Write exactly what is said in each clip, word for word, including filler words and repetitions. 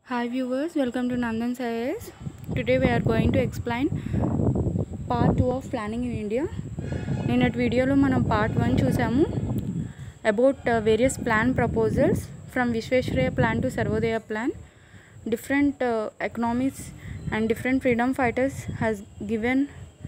Hi viewers, welcome to Nandan's I A S. Today we are going to explain part two of planning in India. నిన్నటి వీడియోలో మనం part one చూసాము about various plan proposals from Visvesvaraya plan to Sarvodaya plan. Different economies and different freedom fighters has given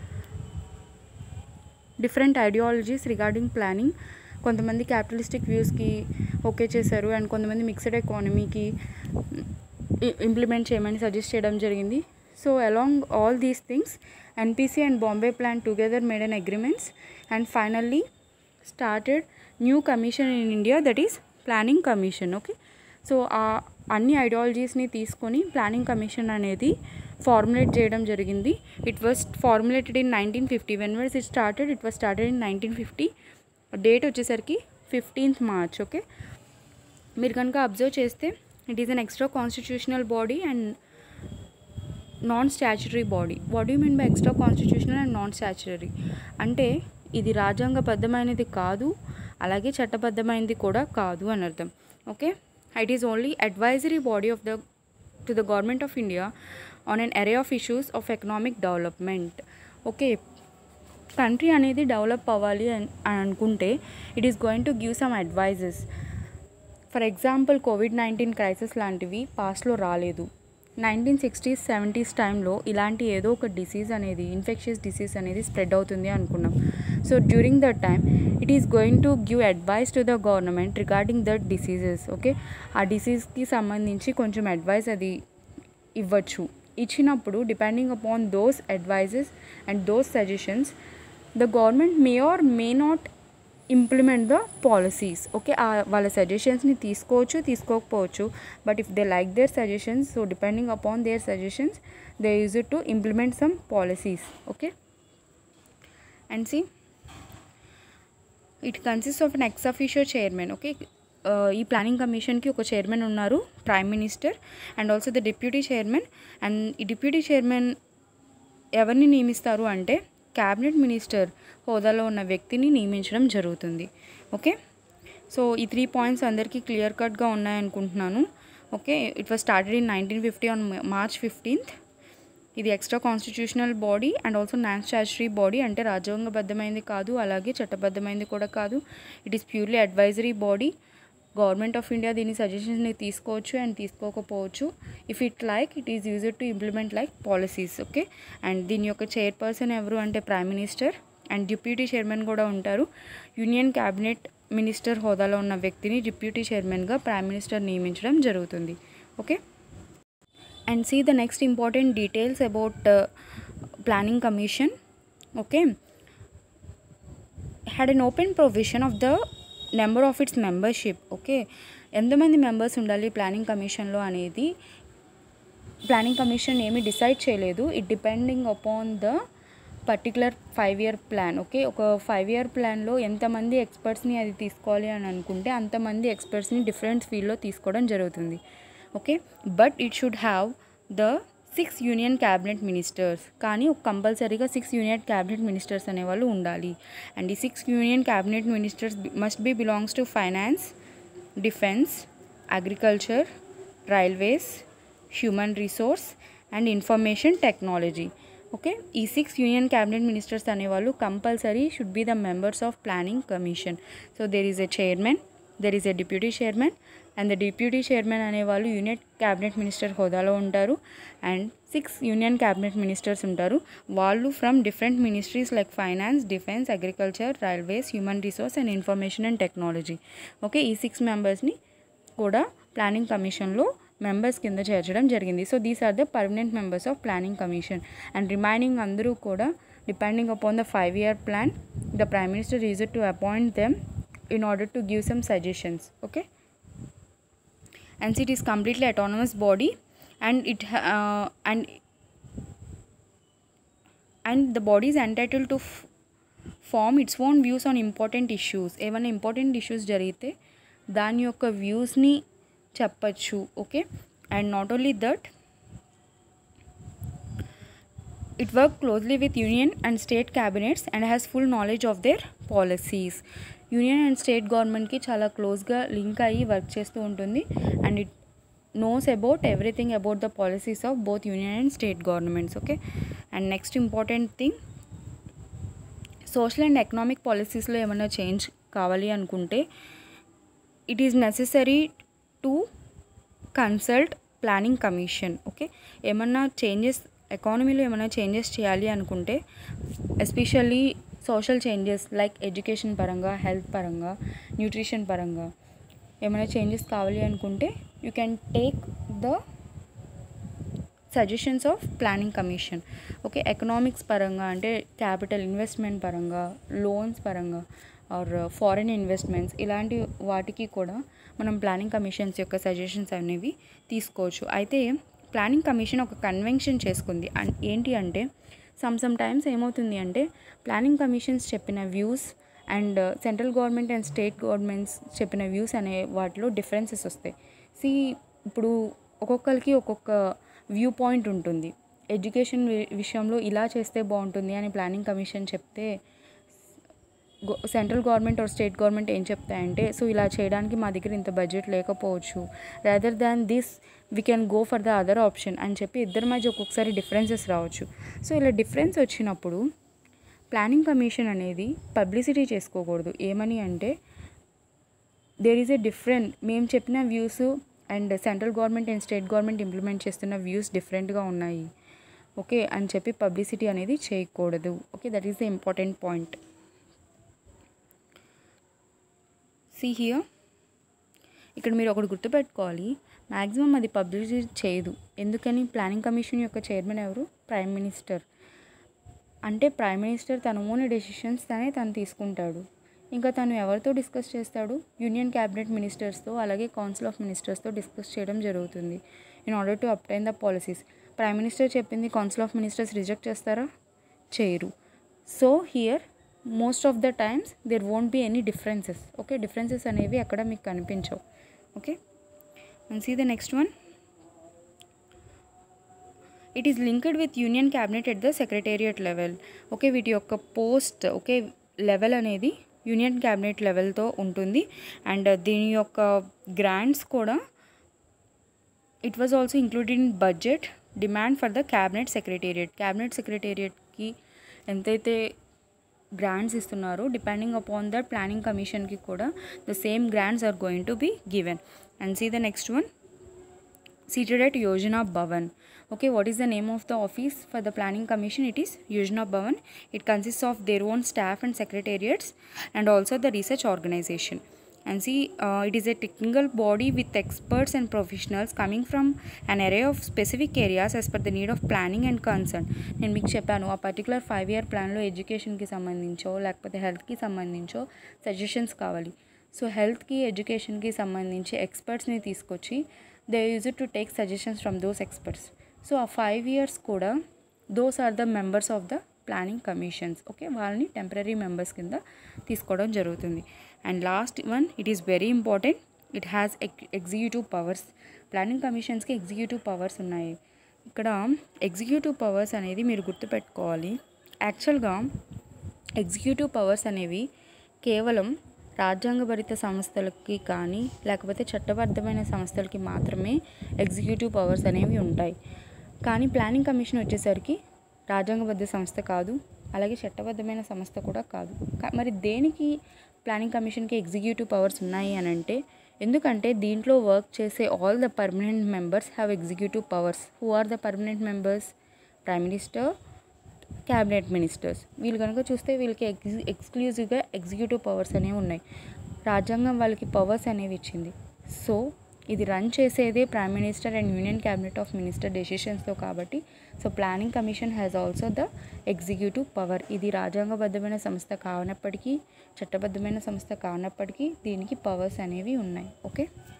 different ideologies regarding planning. కొంతమంది capitalistic వ్యూస్కి okay చేశారు and కొంతమంది mixed ఎకానమీకి implement చేయమని సజెస్ట్ చేయడం జరిగింది. So along all these things NPC and Bombay plan together made an agreements and finally started new commission in India, that is planning commission. Okay, so ఆ అన్ని ఐడియాలజీస్ని తీసుకొని ప్లానింగ్ కమిషన్ అనేది formulate చేయడం జరిగింది. It was formulated in nineteen fifty. When was it started it was started in nineteen fifty. Date వచ్చేసరికి fifteenth March. Okay, మీరు కనుక observe చేస్తే it is an extra constitutional body and non statutory body. What do you mean by extra constitutional and non statutory? అంటే ఇది రాజ్యాంగబద్ధమైనది కాదు, అలాగే చట్టబద్ధమైనది కూడా కాదు అని అర్థం. Okay, it is only advisory body of the to the government of India on an array of issues of economic development. Okay, country అనేది డెవలప్ అవ్వాలి అని అనుకుంటే it is going to give some advises. For example covid nineteen crisis లాంటివి పాస్ట్లో రాలేదు. Nineteen sixties seventies టైంలో ఇలాంటి ఏదో ఒక డిసీజ్ అనేది ఇన్ఫెక్షియస్ డిసీజ్ అనేది స్ప్రెడ్ అవుతుంది అనుకున్నాం. So during that time it is going to give advice to the government regarding that diseases. Okay, ఆ డిసీజ్కి సంబంధించి కొంచెం అడ్వైస్ అది ఇవ్వచ్చు. ఇచ్చినప్పుడు depending upon those advises and those suggestions the government may or may not implement the policies. Okay, వాళ్ళ సజెషన్స్ని తీసుకోవచ్చు, తీసుకోకపోవచ్చు. But if they like their suggestions, so depending upon their suggestions they use it to implement some policies. Okay, and C it consist of an ex officio chairman. Okay, ఈ planning కమిషన్కి ఒక chairman ఉన్నారు, prime minister, and also the deputy chairman. And ఈ deputy chairman ఎవరిని నియమిస్తారు అంటే cabinet minister హోదాలో ఉన్న వ్యక్తిని నియమించడం జరుగుతుంది. ఓకే, సో ఈ త్రీ పాయింట్స్ అందరికీ క్లియర్ కట్గా ఉన్నాయనుకుంటున్నాను. Okay, it was started in nineteen fifty on March fifteenth. ఇది extra constitutional body and also non statutory body, అంటే రాజ్యాంగబద్ధమైనది కాదు, అలాగే చట్టబద్ధమైనది కూడా కాదు. It is purely advisory body. Government of India దీని సజెషన్స్ని తీసుకోవచ్చు అండ్ తీసుకోకపోవచ్చు. If it like it is used to implement like policies. Okay, and దీని యొక్క చైర్పర్సన్ ఎవరు అంటే prime minister, and deputy chairman కూడా ఉంటారు. యూనియన్ క్యాబినెట్ మినిస్టర్ హోదాలో ఉన్న వ్యక్తిని డిప్యూటీ చైర్మన్గా ప్రైమ్ మినిస్టర్ నియమించడం జరుగుతుంది. Okay, and see the next important details about planning commission. Okay, had an open provision of the number of its membership. Okay, ఎంతమంది members ఉండాలి ప్లానింగ్ కమిషన్లో అనేది ప్లానింగ్ కమిషన్ ఏమీ డిసైడ్ చేయలేదు. It depending upon the particular five year plan. Okay, ఒక five year ప్లాన్లో ఎంతమంది ఎక్స్పర్ట్స్ని అది తీసుకోవాలి అని అనుకుంటే అంతమంది ఎక్స్పర్ట్స్ని డిఫరెంట్ ఫీల్డ్లో తీసుకోవడం జరుగుతుంది. Okay, but it should have the six union cabinet ministers. కానీ కంపల్సరీగా సిక్స్ యూనియన్ క్యాబినెట్ మినిస్టర్స్ అనేవాళ్ళు ఉండాలి. అండ్ ఈ six union cabinet ministers must be belongs to finance, defence, agriculture, railways, human resource and information technology. Okay, ఈ six union cabinet ministers అనేవాళ్ళు compulsory should be the members of planning commission. So there is a chairman, there is a deputy chairman, and the deputy chairman అనేవాళ్ళు union cabinet minister హోదాలో ఉంటారు. And six union cabinet ministers ఉంటారు. వాళ్ళు from different ministries like finance, defence, agriculture, railways, human resource and information and technology. Okay, ఈ six మెంబర్స్ని కూడా planning కమిషన్లో members కింద చేర్చడం జరిగింది. So these are the permanent members of planning commission. And remaining అందరూ కూడా depending upon the five year plan the prime minister is to appoint them in order to give some suggestions. Okay, and it is completely autonomous body and it uh, and and the body is entitled to f- form its own views on important issues. ఏమైనా important issues జరిగితే దాని యొక్క వ్యూస్ని చెప్పచ్చు. Okay, and not only that it worked closely with union and state cabinets and has full knowledge of their policies. Union and state గవర్నమెంట్కి చాలా క్లోజ్గా link అయ్యి వర్క్ చేస్తూ ఉంటుంది. And it knows about everything about the policies of both union and state governments. Okay, and next important thing, social and economic పాలసీస్లో ఏమైనా change కావాలి అనుకుంటే it is necessary to consult planning commission. Okay, ఏమన్నా changes ఎకానమీలో ఏమైనా changes చేయాలి అనుకుంటే, especially social changes like education పరంగా, హెల్త్ పరంగా, న్యూట్రిషన్ పరంగా ఏమైనా చేంజెస్ కావాలి అనుకుంటే you can take the suggestions of planning commission. Okay, economics పరంగా అంటే క్యాపిటల్ ఇన్వెస్ట్మెంట్ పరంగా, లోన్స్ పరంగా ఆర్ ఫారిన్ ఇన్వెస్ట్మెంట్స్, ఇలాంటి వాటికి కూడా మనం ప్లానింగ్ కమిషన్స్ యొక్క సజెషన్స్ అనేవి తీసుకోవచ్చు. అయితే ప్లానింగ్ కమిషన్ ఒక కన్వెన్షన్ చేసుకుంది. అండ్ ఏంటి అంటే సమ్ సమ్ టైమ్స్ ఏమవుతుంది అంటే ప్లానింగ్ కమిషన్స్ చెప్పిన views and central government and state governments చెప్పిన వ్యూస్ అనే వాటిలో డిఫరెన్సెస్ వస్తాయి. సి ఇప్పుడు ఒక్కొక్కరికి ఒక్కొక్క వ్యూ పాయింట్ ఉంటుంది. ఎడ్యుకేషన్ విషయంలో ఇలా చేస్తే బాగుంటుంది అని ప్లానింగ్ కమిషన్ చెప్తే central government or state government ఏం చెప్తాయంటే, సో ఇలా చేయడానికి మా దగ్గర ఇంత బడ్జెట్ లేకపోవచ్చు, rather than this we can go for the other option అని చెప్పి ఇద్దరి మధ్య ఒక్కొక్కసారి డిఫరెన్సెస్ రావచ్చు. సో ఇలా డిఫరెన్స్ వచ్చినప్పుడు ప్లానింగ్ కమిషన్ అనేది పబ్లిసిటీ చేసుకోకూడదు. ఏమని అంటే దేర్ ఈజ్ ఎ డిఫరెంట్, మేము చెప్పిన views and central government and state government implement చేస్తున్న వ్యూస్ డిఫరెంట్గా ఉన్నాయి, ఓకే అని చెప్పి పబ్లిసిటీ అనేది చేయకూడదు. Okay, that is the important point. See here, ఇక్కడ మీరు ఒకటి గుర్తుపెట్టుకోవాలి, మ్యాక్సిమం అది పబ్లిసిటీ చేయదు. ఎందుకని? ప్లానింగ్ కమిషన్ యొక్క చైర్మన్ ఎవరు? Prime minister. అంటే ప్రైమ్ మినిస్టర్ తన ఓన్ డెసిషన్స్ తనే తను తీసుకుంటాడు. ఇంకా తను ఎవరితో డిస్కస్ చేస్తాడు? యూనియన్ క్యాబినెట్ మినిస్టర్స్తో, అలాగే కౌన్సిల్ ఆఫ్ మినిస్టర్స్తో డిస్కస్ చేయడం జరుగుతుంది in order to obtain the policies. Prime minister చెప్పింది కౌన్సిల్ ఆఫ్ మినిస్టర్స్ రిజెక్ట్ చేస్తారా? చేయరు. So here most of the times there won't be any differences. Okay, differences అనేవి అక్కడ మీకు కనిపించవు. Okay, and see the next one, it is linked with union cabinet at the secretariat level. Okay, వీటి యొక్క post okay level అనేది union cabinet లెవెల్తో ఉంటుంది. And దీని యొక్క గ్రాంట్స్ కూడా it was also included in budget demand for the cabinet secretariat. Cabinet సెక్రటేరియట్కి ఎంతైతే గ్రాంట్స్ ఇస్తున్నారో డిపెండింగ్ అపాన్ దట్ ప్లానింగ్ కమిషన్కి కూడా the same grants are going to be given. And see the next one, seated at Yojana Bhavan. Okay, what is the name of the office for the planning commission? It is Yojana Bhavan. It consists of their own staff and secretariats and also the research organization. And see, uh, it is a technical body with experts and professionals coming from an array of specific areas as per the need of planning and concern. నేను మీకు చెప్పాను ఆ particular five year ప్లాన్లో ఎడ్యుకేషన్కి సంబంధించో లేకపోతే హెల్త్కి సంబంధించో suggestions కావాలి. So హెల్త్కి, ఎడ్యుకేషన్కి సంబంధించి ఎక్స్పర్ట్స్ని తీసుకొచ్చి they use to take suggestions from those experts. So ఆ ఫైవ్ ఇయర్స్ కూడా those are the members of the planning commissions. Okay, వాళ్ళని టెంపరీ మెంబర్స్ కింద తీసుకోవడం జరుగుతుంది. And last one, it is very important, it has executive powers. Planning కమిషన్స్కి executive powers ఉన్నాయి. ఇక్కడ executive powers అనేది మీరు గుర్తుపెట్టుకోవాలి. యాక్చువల్గా ఎగ్జిక్యూటివ్ పవర్స్ అనేవి కేవలం రాజ్యాంగభరిత సంస్థలకి కానీ లేకపోతే చట్టబద్ధమైన సంస్థలకి మాత్రమే ఎగ్జిక్యూటివ్ పవర్స్ అనేవి ఉంటాయి. కానీ ప్లానింగ్ కమిషన్ వచ్చేసరికి రాజ్యాంగబద్ధ సంస్థ కాదు, అలాగే చట్టబద్ధమైన సంస్థ కూడా కాదు. మరి దేనికి ప్లానింగ్ కమిషన్కి ఎగ్జిక్యూటివ్ పవర్స్ ఉన్నాయి అని అంటే, ఎందుకంటే దీంట్లో వర్క్ చేసే all the permanent members have executive powers. Who are the permanent members? Prime minister, cabinet ministers. వీళ్ళు కనుక చూస్తే వీళ్ళకి ఎగ్జి ఎక్స్క్లూజివ్గా ఎగ్జిక్యూటివ్ పవర్స్ అనేవి ఉన్నాయి. రాజ్యాంగం వాళ్ళకి పవర్స్ అనేవి ఇచ్చింది. సో ఇది రన్ చేసేదే prime minister and union cabinet of minister డెసిషన్స్తో కాబట్టి so planning commission has also the executive power. ఇది రాజ్యాంగబద్ధమైన సంస్థ కానప్పటికీ చట్టబద్ధమైన సంస్థ కానప్పటికీ దీనికి పవర్స్ అనేవి ఉన్నాయి. Okay,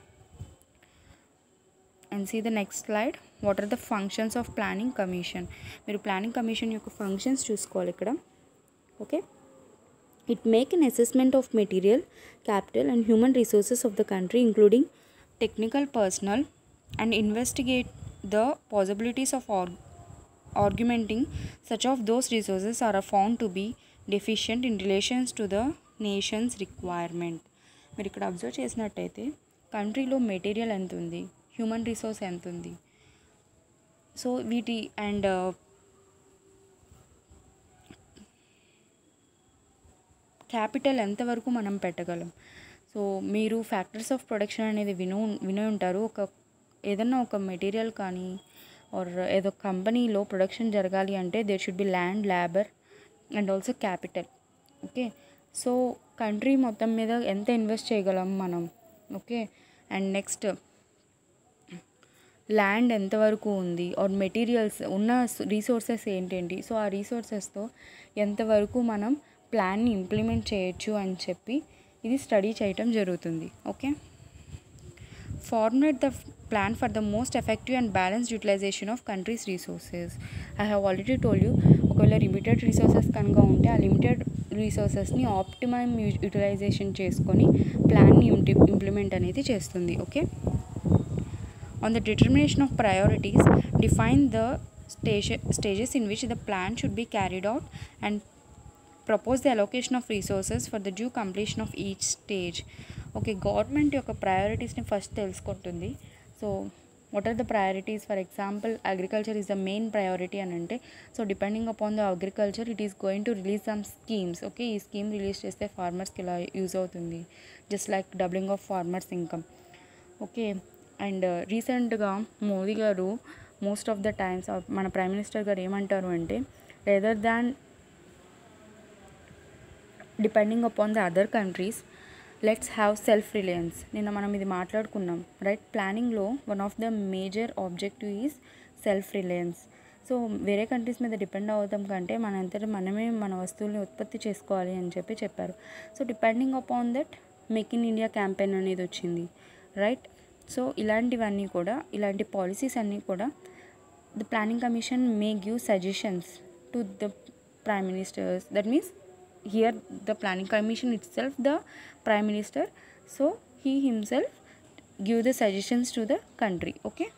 and see the next slide, what are the functions of planning commission. మీరు ప్లానింగ్ కమిషన్ యొక్క ఫంక్షన్స్ చూసుకోవాలి ఇక్కడ. Okay, it make an assessment of material, capital and human resources of the country including technical personnel and investigate the possibilities of org augmenting such of those resources are found to be deficient in relations to the nation's requirement. మీరు ఇక్కడ observe చేసినట్టయితే కంట్రీలో material ఎంత ఉంది, human resource ఎంత ఉంది, so వీటి and capital ఎంతవరకు మనం పెట్టగలం. సో మీరు ఫ్యాక్టర్స్ ఆఫ్ ప్రొడక్షన్ అనేది విను వినే ఉంటారు. ఒక ఏదన్నా ఒక మెటీరియల్ కానీ ఆర్ ఏదో కంపెనీలో ప్రొడక్షన్ జరగాలి అంటే there should be land, labour and also capital. Okay, so country మొత్తం మీద ఎంత ఇన్వెస్ట్ చేయగలం మనం. ఓకే, అండ్ నెక్స్ట్ ల్యాండ్ ఎంతవరకు ఉంది ఆర్ మెటీరియల్స్ ఉన్న రీసోర్సెస్ ఏంటేంటి, సో ఆ రీసోర్సెస్తో ఎంతవరకు మనం ప్లాన్ని ఇంప్లిమెంట్ చేయొచ్చు అని చెప్పి ఇది స్టడీ చేయటం జరుగుతుంది. Okay, formulate the plan for the most effective and balanced utilisation of country's resources. I have already told you, ఒకవేళ లిమిటెడ్ రిసోర్సెస్ కనుక ఉంటే ఆ లిమిటెడ్ రిసోర్సెస్ని ఆప్టిమమ్ యూటిలైజేషన్ చేసుకొని ప్లాన్ని ఇంప్లిమెంట్ అనేది చేస్తుంది. Okay, on the determination of priorities, define the stage, stages in which the plan should be carried out and propose the allocation of resources for the due completion of each stage. Okay, government యొక్క ప్రయారిటీస్ని first తెలుసుకుంటుంది. So what are the priorities? For example agriculture is the main priority అని అంటే, so depending upon the agriculture it is going to release some schemes. Okay, ఈ scheme release చేస్తే ఫార్మర్స్కి ఇలా use అవుతుంది, just like doubling of farmers income. Okay, and రీసెంట్గా మోదీ గారు most of the times మన ప్రైమ్ మినిస్టర్ గారు ఏమంటారు అంటే, rather than depending upon the other countries let's have self reliance. నిన్న మనం ఇది మాట్లాడుకున్నాం, రైట్? ప్లానింగ్లో one of the major objective is self reliance. So వేరే కంట్రీస్ మీద డిపెండ్ అవుతాం కంటే మన అంతటా మనమే మన వస్తువుల్ని ఉత్పత్తి చేసుకోవాలి అని చెప్పి చెప్పారు. So depending upon that make in India campaign అనేది వచ్చింది, రైట్? సో ఇలాంటివన్నీ కూడా, ఇలాంటి పాలసీస్ అన్నీ కూడా the planning commission may give suggestions to the prime ministers. That means here the planning commission itself the prime minister, so he himself give the suggestions to the country. Okay,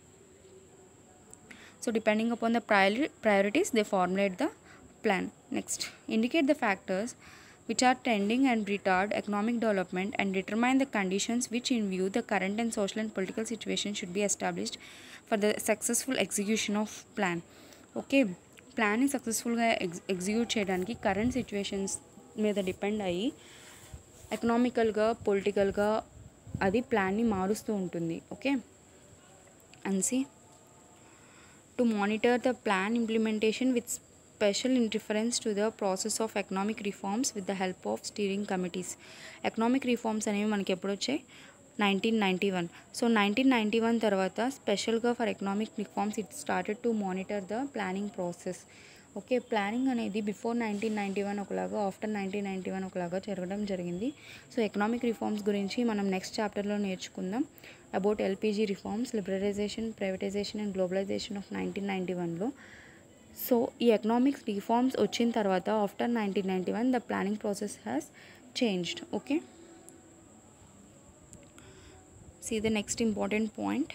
so depending upon the priori priorities they formulate the plan. Next, indicate the factors which are tending and retard economic development and determine the conditions which in view the current and social and political situation should be established for the successful execution of plan. ఓకే, ప్లాన్ని సక్సెస్ఫుల్గా ex execute చేయడానికి current situations మీద depend అయ్యి ఎకనామికల్గా, పొలిటికల్గా అది ప్లాన్ని మారుస్తూ ఉంటుంది. Okay, and see to monitor the plan implementation with special interference to the process of economic reforms with the help of steering committees. Economic reforms అనేవి మనకి ఎప్పుడు వచ్చాయి? Nineteen ninety one. So nineteen ninety one తర్వాత స్పెషల్గా for economic reforms it started to monitor the planning process. Okay, planning అనేది before nineteen ninety one ఒకలాగా, after nineteen ninety one ఒకలాగా జరగడం జరిగింది. సో ఎకనామిక్ రిఫార్మ్స్ గురించి మనం నెక్స్ట్ చాప్టర్లో నేర్చుకుందాం. About LPG reforms, liberalisation, privatisation and globalisation of nineteen ninety వన్లో. సో ఈ ఎకనామిక్స్ రిఫార్మ్స్ వచ్చిన తర్వాత after nineteen ninety one the planning process has changed. Okay, see the next important point.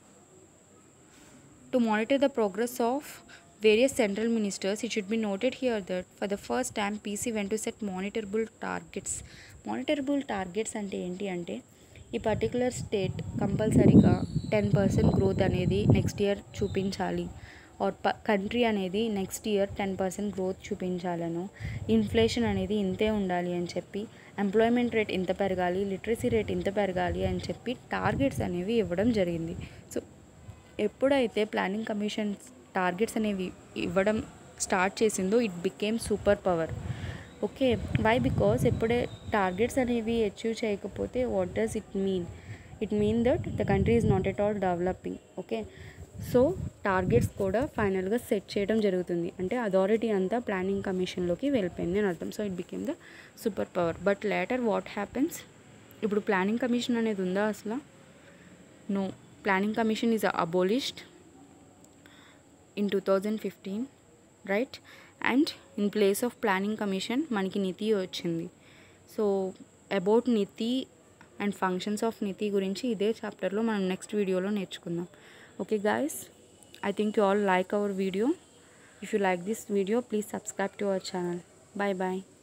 To monitor the progress of various central ministers, it should be noted here that for the first time P C went to set monitorable targets. Monitorable targets అంటే ఏంటి అంటే, ఈ particular state కంపల్సరీగా ten percent growth అనేది next year చూపించాలి, or ప country అనేది next year ten percent growth చూపించాలను, ఇన్ఫ్లేషన్ అనేది ఇంతే ఉండాలి అని చెప్పి, ఎంప్లాయ్మెంట్ రేట్ ఇంత పెరగాలి, లిటరసీ రేట్ ఇంత పెరగాలి అని చెప్పి టార్గెట్స్ అనేవి ఇవ్వడం జరిగింది. సో ఎప్పుడైతే ప్లానింగ్ కమిషన్ టార్గెట్స్ అనేవి ఇవ్వడం స్టార్ట్ చేసిందో it became super power. Okay, why? Because ఎప్పుడే టార్గెట్స్ అనేవి అచీవ్ చేయకపోతే what does it mean? It mean that the country is not at all developing. Okay, so targets కూడా ఫైనల్గా set చేయడం జరుగుతుంది, అంటే అథారిటీ అంతా ప్లానింగ్ కమిషన్లోకి వెళ్ళిపోయింది అని అర్థం. So it became the super power. But later what happens? ఇప్పుడు ప్లానింగ్ కమిషన్ అనేది ఉందా అసలు? No, planning commission is abolished in two thousand fifteen, right? And in place of planning commission మనకి నితి వచ్చింది. So about NITI and functions of NITI గురించి ఇదే చాప్టర్లో మనం నెక్స్ట్ వీడియోలో నేర్చుకుందాం. Okay guys, I think you all like our video. If you like this video, please subscribe to our channel. Bye bye.